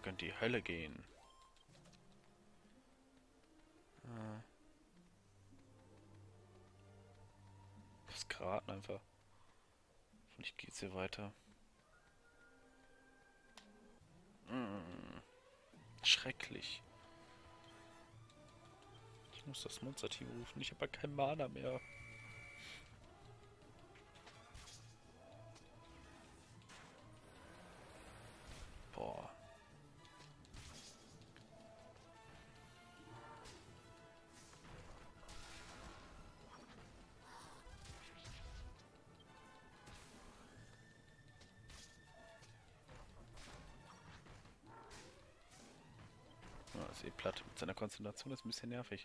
Berserk in die Hölle gehen. Das geraten einfach. Vielleicht geht's hier weiter. Schrecklich. Ich muss das Monster-Team rufen. Ich habe ja kein Mana mehr. Boah. Ja, ist eh platt. Mit seiner Konzentration ist ein bisschen nervig.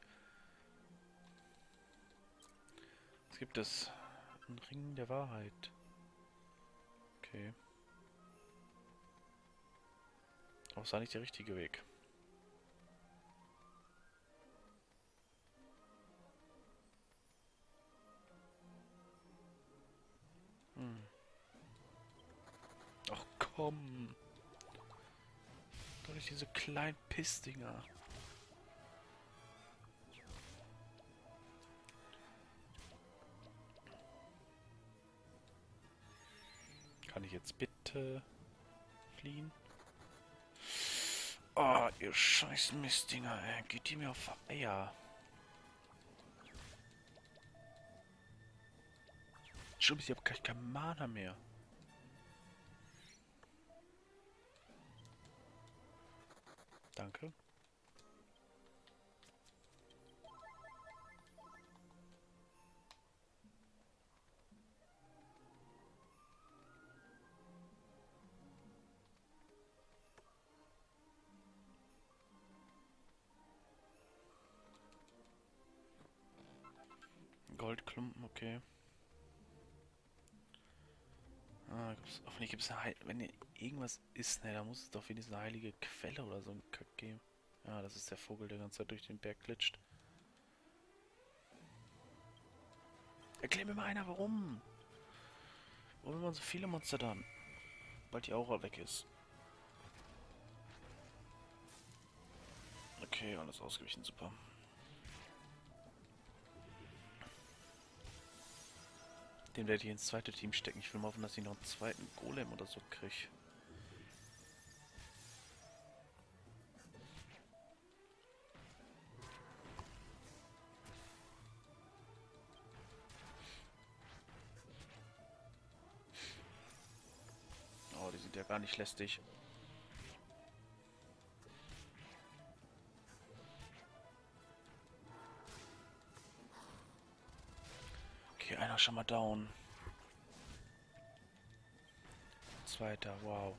Was gibt es? Ein Ring der Wahrheit. Okay. Auch sah nicht der richtige Weg. Ach komm. Doch nicht diese kleinen Pissdinger. Kann ich jetzt bitte fliehen? Oh, ihr scheiß Mistdinger, ey. Geht die mir auf Eier. Schon ich habe gleich kein Mana mehr. Danke. Goldklumpen, okay. Ah, hoffentlich gibt es eine wenn hier irgendwas ist, ne, da muss es doch wenigstens eine heilige Quelle oder so ein Kack geben. Ja, das ist der Vogel, der ganze Zeit durch den Berg glitscht. Erklär mir mal einer, warum? Warum immer so viele Monster dann? Bald die Aura weg ist. Okay, alles ausgewichen, super. Den werde ich ins zweite Team stecken. Ich will mal hoffen, dass ich noch einen zweiten Golem oder so kriege. Oh, die sind ja gar nicht lästig. Okay, einer schon mal down. Zweiter, wow.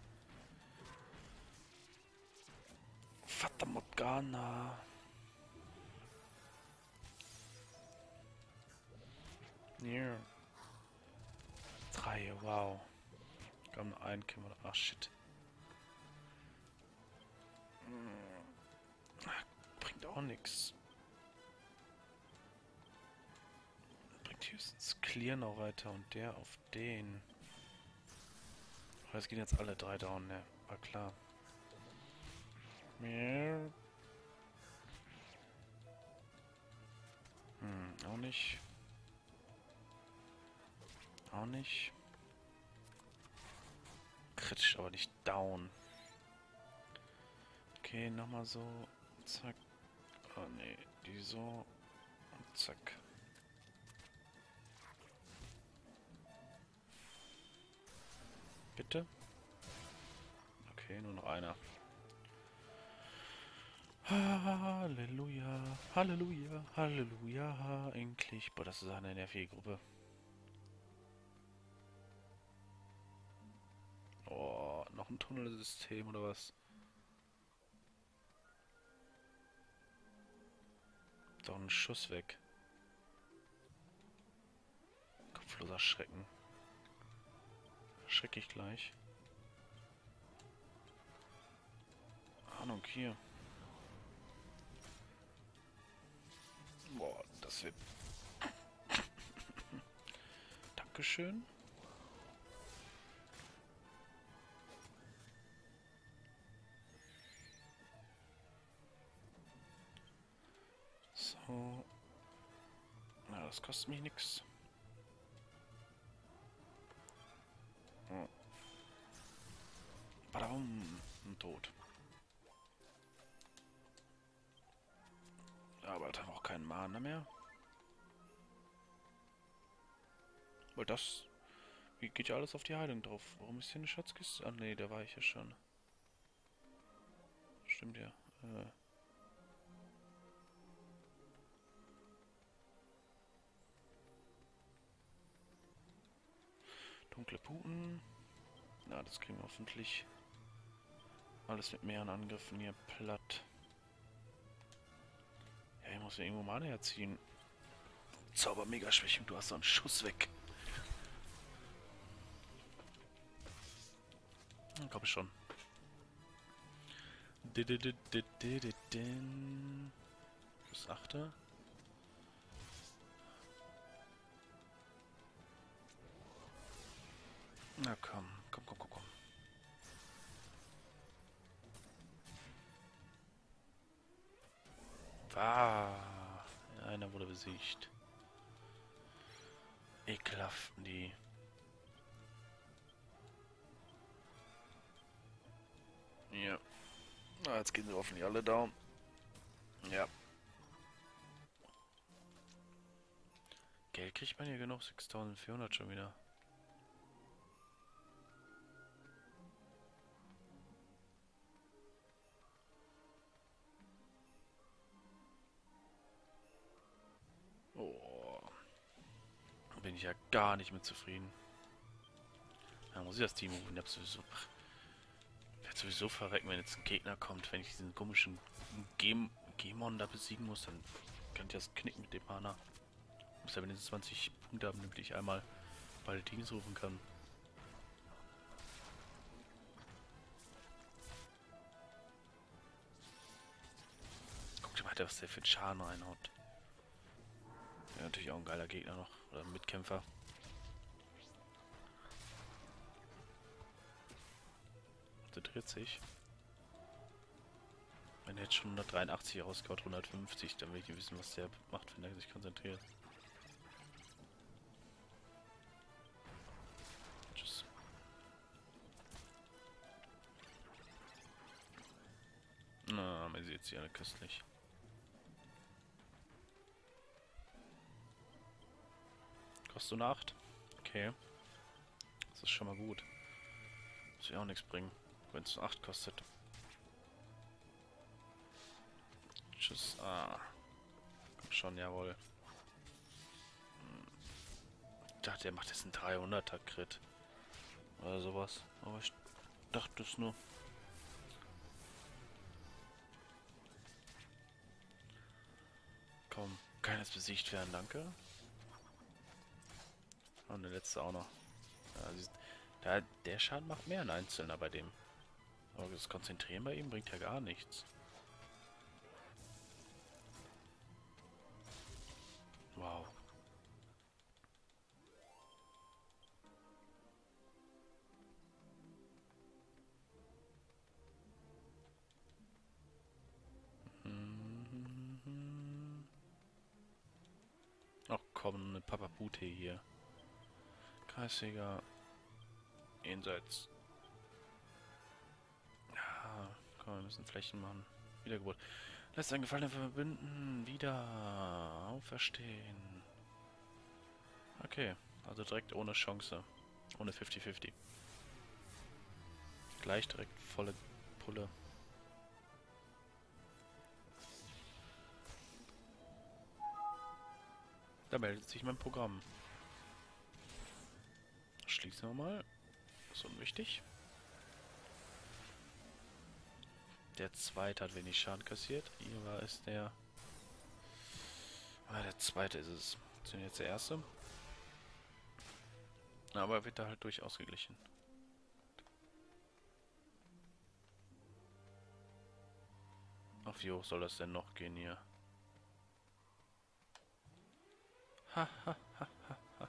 Fata Morgana. Yeah. 3, wow. Komm, ein können wir. Ach shit. Bringt auch nichts. Bringt höchstens Clear noch weiter und der auf den. Es gehen jetzt alle 3 down, ne? War klar. Auch nicht. Auch nicht. Kritisch, aber nicht down. Okay, nochmal so. Zack. Oh ne, die so. Und zack. Bitte? Okay, nur noch einer. Halleluja, Halleluja, Halleluja, endlich. Boah, das ist eine nervige Gruppe. Oh, noch ein Tunnelsystem oder was? Doch ein Schuss weg. Kopfloser Schrecken. Schreck ich gleich. Ahnung, hier. Boah, das wird... Dankeschön. So. Na, das kostet mich nichts. Oh. Badum. Und tot. Aber hat auch keinen Mana mehr. Weil das... Wie geht ja alles auf die Heilung drauf? Warum ist hier eine Schatzkiste? Ah ne, da war ich ja schon. Stimmt ja. Dunkle Puten. Na, das kriegen wir hoffentlich. Alles mit mehreren Angriffen hier platt. Ja, ich muss ja irgendwo Mana herziehen. Zauber-Mega-Schwächung, du hast so einen Schuss weg. Komm schon. Plus 8. Na komm, komm, komm, komm, komm. Ah, einer wurde besiegt. Ekelhaft, die. Ja. Na, jetzt gehen sie hoffentlich alle down. Ja. Geld kriegt man hier genug? 6400 schon wieder. Oh. Bin ich ja gar nicht mit zufrieden. Da muss ich das Team rufen. Ich werde sowieso verrecken, wenn jetzt ein Gegner kommt. Wenn ich diesen komischen Gemon da besiegen muss, dann kann ich das knicken mit dem Mana. Muss ja wenigstens 20 Punkte haben, damit ich einmal beide Teams rufen kann. Guck dir mal, was der für einen Schaden reinhaut. Ja, natürlich auch ein geiler Gegner noch. Oder Mitkämpfer. Der dreht sich. Wenn er jetzt schon 183 rausgehaut, 150, dann will ich nicht wissen, was der macht, wenn er sich konzentriert. Tschüss. Na, man sieht sie alle köstlich. Kostet du eine 8? Okay. Das ist schon mal gut. Das will auch nichts bringen, wenn es 8 kostet. Tschüss. Ah. Komm schon, jawohl. Ich dachte, er macht jetzt einen 300er Crit. Oder sowas. Aber ich dachte es nur. Komm, kann jetzt besiegt werden, danke. Und der letzte auch noch. Ja, der Schaden macht mehr ein Einzelner bei dem. Aber das Konzentrieren bei ihm bringt ja gar nichts. Wow. Ach komm, eine Papapute hier. Kreisjäger. Jenseits. Ja, komm, wir müssen Flächen machen. Wiedergeburt. Lässt einen Gefallen verbinden. Wieder. Auferstehen. Okay, also direkt ohne Chance. Ohne 50-50. Gleich direkt volle Pulle. Da meldet sich mein Programm. Schließen wir mal. So unwichtig. Der zweite hat wenig Schaden kassiert. Hier war es der... Ah, der zweite ist es. Das ist jetzt der erste. Aber wird da halt durchaus geglichen. Auf wie hoch soll das denn noch gehen hier? Ha, ha, ha, ha, ha.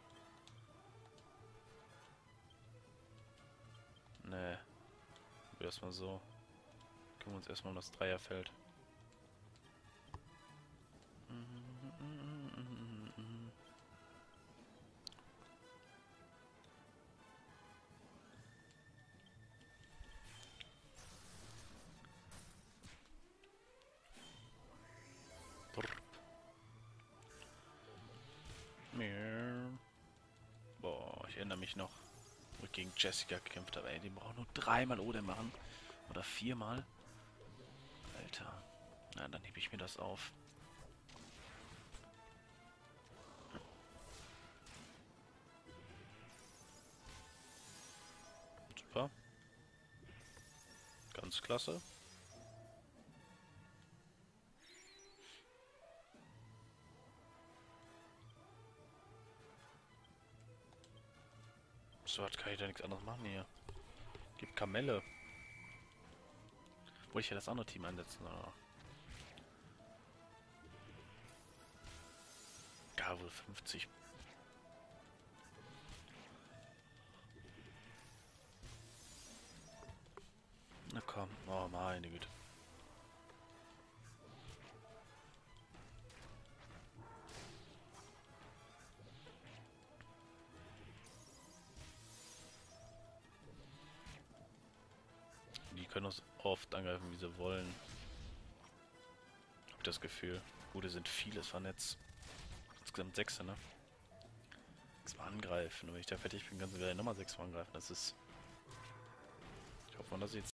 Nee. Erstmal so. Kümmern wir uns erstmal um das Dreierfeld. Mhm. erinnere mich noch, wo ich gegen Jessica gekämpft habe. Ey, den braucht nur 3-mal Odem machen. Oder 4-mal. Alter. Na, dann hebe ich mir das auf. Super. Ganz klasse. So, was kann ich da nichts anderes machen hier? Gibt Kamelle. Wollte ich ja das andere Team einsetzen, oder? Gar wohl 50. Na komm. Oh, meine Güte. Die können uns oft angreifen, wie sie wollen. Hab das Gefühl. Gute sind vieles vernetzt. Insgesamt 6, ne? 6 Mal angreifen. Und wenn ich da fertig bin, kannst du wieder nochmal 6 Mal angreifen. Das ist... Ich hoffe, man das jetzt.